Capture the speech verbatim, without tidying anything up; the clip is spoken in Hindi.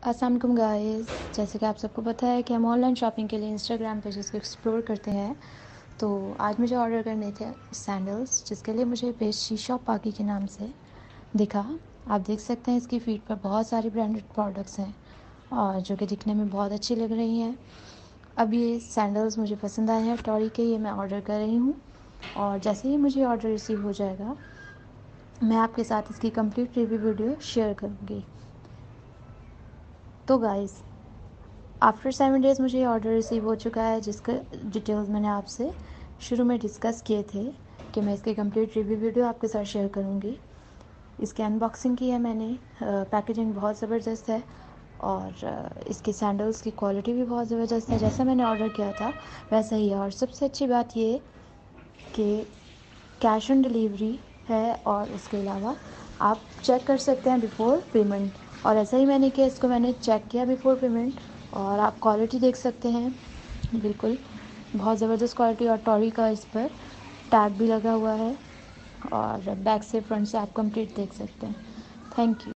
अस्सलाम वालेकुम गाइस। जैसे कि आप सबको पता है कि हम ऑनलाइन शॉपिंग के लिए इंस्टाग्राम पेजेस को एक्सप्लोर करते हैं। तो आज मुझे ऑर्डर करने थे सैंडल्स, जिसके लिए मुझे पेज शीशा पाकी के नाम से दिखा। आप देख सकते हैं इसकी फीड पर बहुत सारी ब्रांडेड प्रोडक्ट्स हैं और जो कि दिखने में बहुत अच्छी लग रही हैं। अब ये सैंडल्स मुझे पसंद आए हैं टॉरी के, ये मैं ऑर्डर कर रही हूँ और जैसे ही मुझे ऑर्डर रिसीव हो जाएगा मैं आपके साथ इसकी कंप्लीट रिव्यू वीडियो शेयर करूँगी। तो गाइस, आफ्टर सेवन डेज़ मुझे ये ऑर्डर रिसीव हो चुका है, जिसका डिटेल्स मैंने आपसे शुरू में डिस्कस किए थे कि मैं इसकी कंप्लीट रिव्यू वीडियो आपके साथ शेयर करूँगी। इसकी अनबॉक्सिंग की है मैंने। पैकेजिंग बहुत ज़बरदस्त है और इसके सैंडल्स की क्वालिटी भी बहुत ज़बरदस्त है। जैसा मैंने ऑर्डर किया था वैसा ही है और सबसे अच्छी बात ये कि कैश ऑन डिलीवरी है और उसके अलावा आप चेक कर सकते हैं बिफ़ोर पेमेंट। और ऐसा ही मैंने किया, इसको मैंने चेक किया बिफ़ोर पेमेंट और आप क्वालिटी देख सकते हैं, बिल्कुल बहुत ज़बरदस्त क्वालिटी। और टॉरी का इस पर टैग भी लगा हुआ है और बैक से फ्रंट से आप कंप्लीट देख सकते हैं। Thank you.